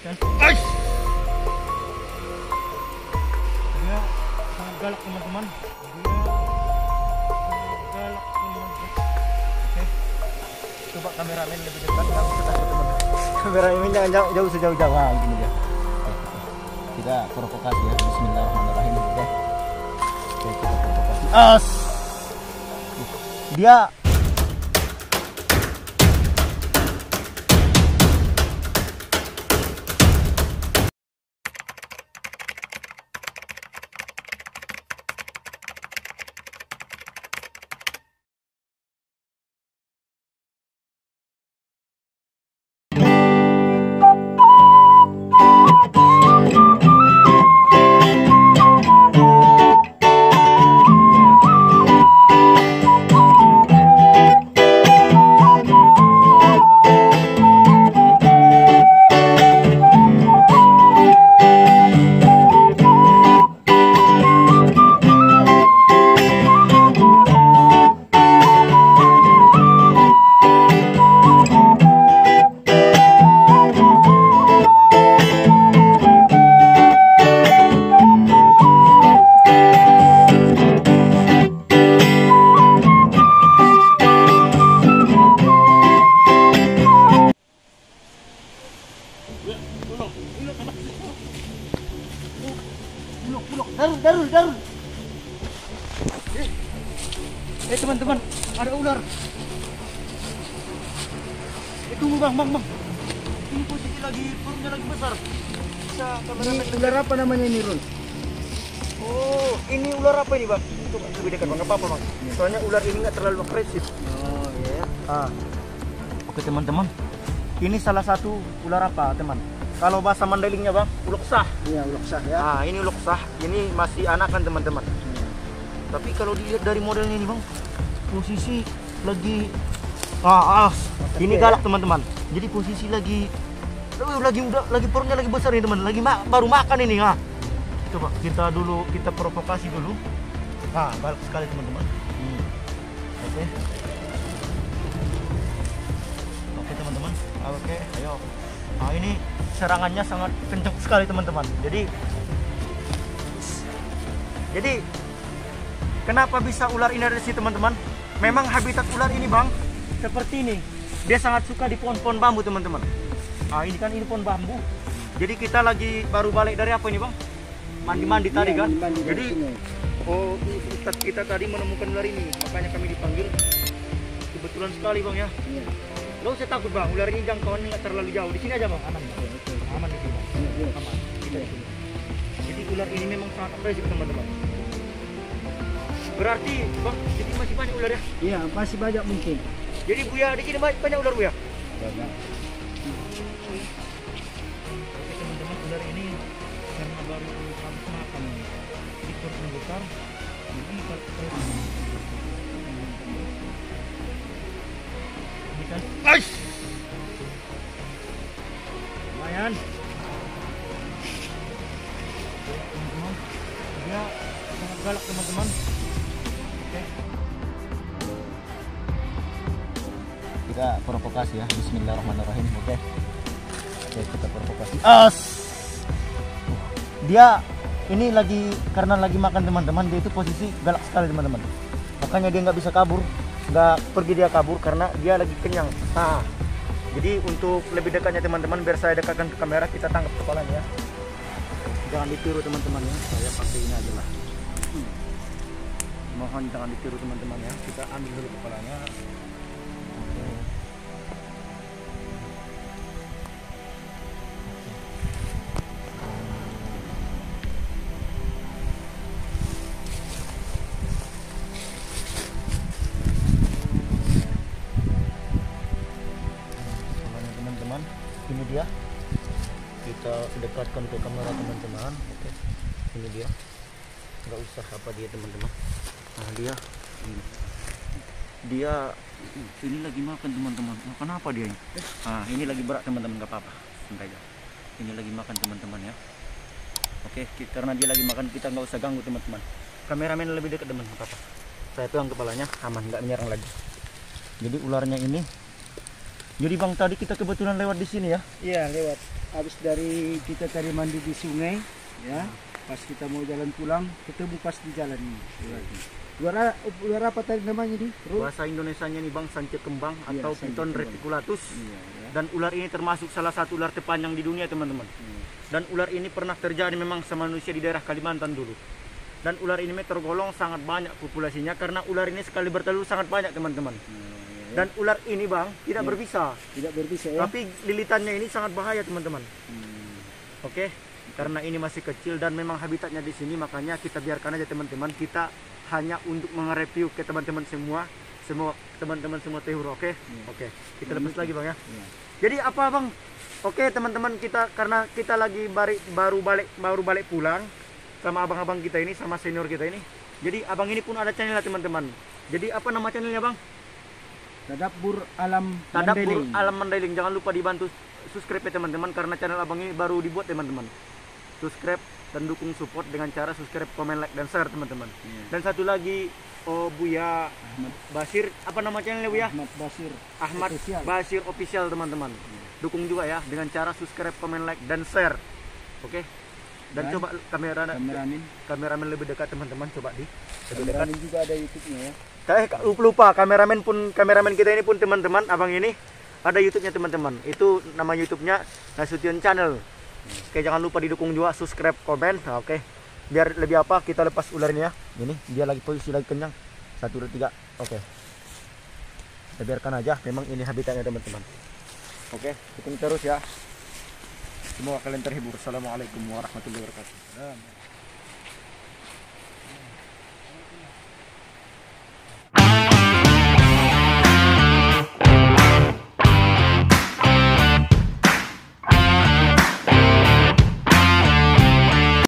Ais! Dia sangat galak teman-teman. Oke, coba kameramen lebih dekat. Kameramen jangan jauh sejauh-jauh. Nah, gini dia. Kita provokasi ya. Bismillahirrahmanirrahim. Oke, kita provokasi. Dia Darul. Teman-teman, ada ular. Tunggu bang. Ini posisi perutnya lagi besar. Bisa kameramen ular apa namanya ini, Run? Oh, ini ular apa ini bang? Coba lebih dekat bang, nggak apa-apa bang. Soalnya ular ini nggak terlalu agresif. Oh iya. Oke teman-teman, ini salah satu ular apa teman? Kalau bahasa Mandalingnya bang, uloksah. Iya, uloksah ya. Ini uloksah. Ini masih anakan teman-teman. Tapi kalau dilihat dari modelnya ini bang, posisi lagi ini galak teman-teman. Jadi posisi lagi perutnya lagi besar nih teman. Baru makan ini. Coba kita provokasi dulu. Galak sekali teman-teman. Oke teman-teman. Oke, ayo. Ini serangannya sangat kencang sekali teman-teman. Jadi kenapa bisa ular ini ada di sini teman-teman? Memang habitat ular ini bang seperti ini. Dia sangat suka di pohon-pohon bambu teman-teman. Ini kan pohon bambu. Jadi kita lagi baru balik dari apa ini bang? Mandi-mandi tadi kan. Jadi Ustadz kita tadi menemukan ular ini, makanya kami dipanggil. Kebetulan sekali bang ya. Lo usah takut bang, ular ini jangkauannya nggak terlalu jauh. Di sini aja bang, aman di sini. Aman. Kita di sini. Jadi ular ini memang sangat agresif teman-teman. Berarti bang, jadi masih banyak ular ya? Iya, masih banyak mungkin. Jadi Buya di sini banyak ular Buya? Banyak. Oke teman-teman, ular ini karena baru habis makan, jadi perutnya besar. Jadi Ais! Lumayan. Teman-teman, dia sangat galak teman-teman. Oke. Kita provokasi ya. Bismillahirrahmanirrahim. Oke, kita provokasi. Dia ini karena lagi makan teman-teman. Dia itu posisi galak sekali teman-teman. Makanya dia nggak bisa kabur. Nggak pergi dia kabur karena dia lagi kenyang. Jadi untuk lebih dekatnya teman-teman, biar saya dekatkan ke kamera, kita tangkap kepalanya ya. Jangan ditiru teman-teman ya, saya pakai ini aja lah. Mohon jangan ditiru teman-teman ya, kita ambil dulu kepalanya. Ini dia, kita dekatkan ke kamera teman-teman. Oke, ini dia, nggak usah apa dia teman-teman. Dia ini lagi makan teman-teman. Makan apa dia ini? Ini lagi berat teman-teman, nggak apa-apa, santai aja. Ini lagi makan teman-teman ya. Oke, karena dia lagi makan, kita nggak usah ganggu teman-teman. Kameramen lebih dekat teman, nggak apa-apa. Saya pegang kepalanya, aman, nggak menyerang lagi. Jadi ularnya ini. Jadi bang, tadi kita kebetulan lewat di sini ya? Iya, lewat. habis dari kita tadi mandi di sungai, ya. Pas kita mau jalan pulang, ketemu pas di jalan ini. Ular apa tadi namanya nih? Bahasa Indonesianya nih Bang, sancit kembang atau sancit Piton kembang. reticulatus. Iya, ya. Dan ular ini termasuk salah satu ular terpanjang di dunia teman-teman. Dan ular ini pernah terjadi memang sama manusia di daerah Kalimantan dulu. Dan ular ini tergolong sangat banyak populasinya karena ular ini sekali bertelur sangat banyak teman-teman. Dan ular ini Bang tidak berbisa. Tidak berbisa ya. Tapi lilitannya ini sangat bahaya teman-teman. Oke, karena ini masih kecil dan memang habitatnya di sini, makanya kita biarkan aja teman-teman. Kita hanya untuk nge-review ke teman-teman semua teman-teman semua tehur. Oke. Oke, kita lepas lagi Bang ya. Jadi apa Bang? Oke teman-teman, kita karena kita lagi baru balik pulang sama abang-abang kita ini, sama senior kita ini. Jadi abang ini pun ada channel teman-teman. Jadi apa nama channelnya Bang? Tadabbur Alam Tadabbur Mandailing. Alam Mandailing. Jangan lupa dibantu subscribe ya teman-teman, karena channel abang ini baru dibuat teman-teman. Subscribe dan dukung support dengan cara subscribe, komen, like, dan share teman-teman. Dan satu lagi, Buya Ahmad Basir, apa nama channelnya Buya? Ahmad Official. Basir Official teman-teman. Dukung juga ya dengan cara subscribe, komen, like, dan share. Oke. Dan coba kameramen lebih dekat teman-teman, coba lebih dekat. Kameramen juga ada YouTube-nya ya. Lupa kameramen kita ini pun teman-teman, abang ini ada YouTube-nya teman-teman. Itu nama YouTube-nya Nasution Channel. Oke, jangan lupa didukung juga, subscribe, komen. Nah, oke. Biar lebih apa, kita lepas ular ini ya. Ini dia lagi posisi lagi kenyang. 1 2 3. Oke. Kita biarkan aja, memang ini habitatnya teman-teman. Oke, dukung terus ya. Semoga kalian terhibur. Assalamualaikum warahmatullahi wabarakatuh.